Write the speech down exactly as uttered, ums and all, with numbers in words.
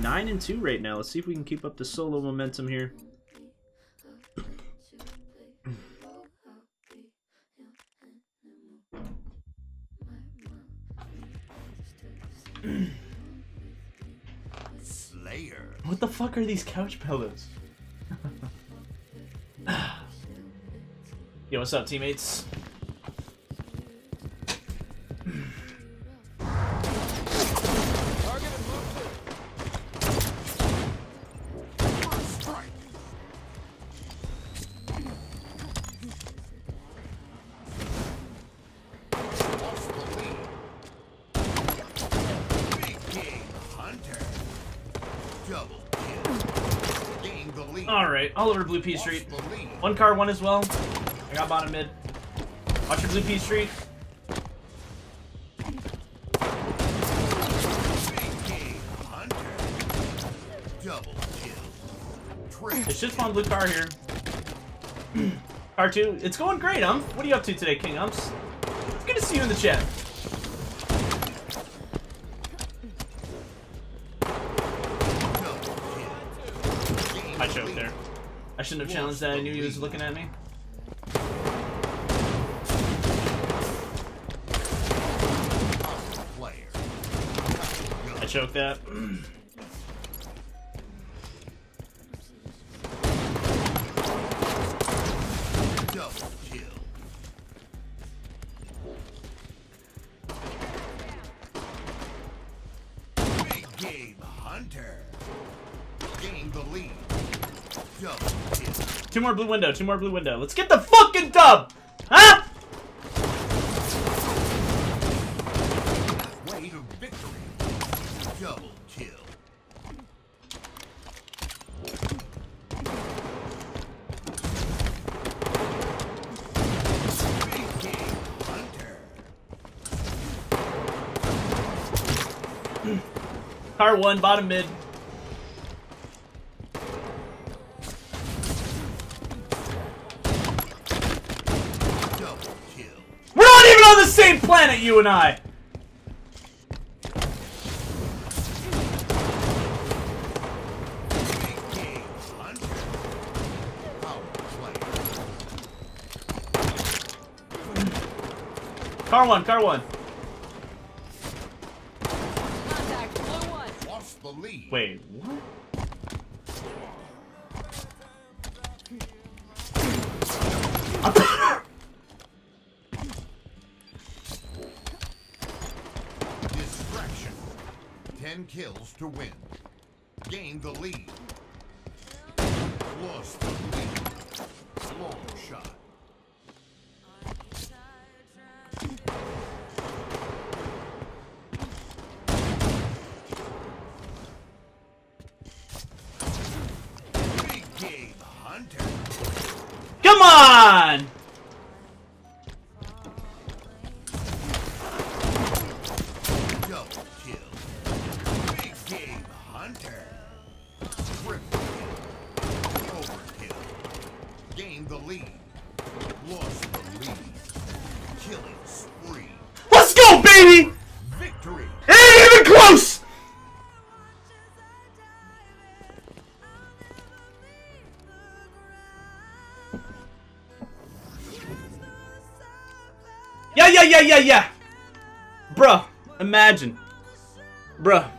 nine and two right now. Let's see if we can keep up the solo momentum here. Slayer. What the fuck are these couch pillows? Yo, what's up, teammates? Alright, all over Blue P Street. One car, one as well. I got bottom mid. Watch your Blue P Street. They should spawn blue car here. Car two. It's going great, Ump. What are you up to today, King Umps? It's good to see you in the chat. I choked there. I shouldn't have challenged that. I knew he was looking at me. I choked that. Big game hunter. Gain the lead. Two more blue window, two more blue window. Let's get the fucking dub! Huh? Way to victory. Double kill. Big game hunter. Car one, bottom mid. On the same planet, you and I. Car one, car one. Lost the lead. Wait, what? Distraction. Ten kills to win. Gain the lead. Lost the lead. Long shot. Big game hunter. Come on! Double kill. Big game hunter. Triple kill. Overkill. Gain the lead. Lost the lead. Killing spree. Let's go, baby! Victory. It ain't even close! Yeah, yeah, yeah, yeah, yeah! Bruh, imagine. Bruh.